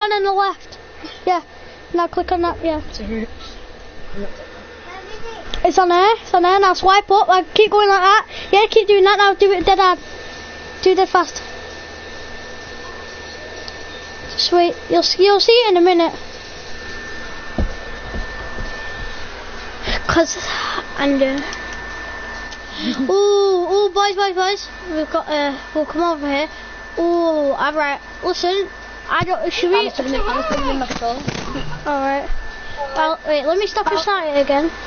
one on the left. Yeah. Now click on that. Yeah. It's on there. It's on there. Now swipe up. Like, keep going like that. Yeah, keep doing that. Now do it dead hard. Do it dead fast. Sweet. You'll see it in a minute. Cause and ooh, boys. We've got we'll come over here. Ooh, alright. Listen, should we? Alright. Well, wait. Let me stop you starting it again.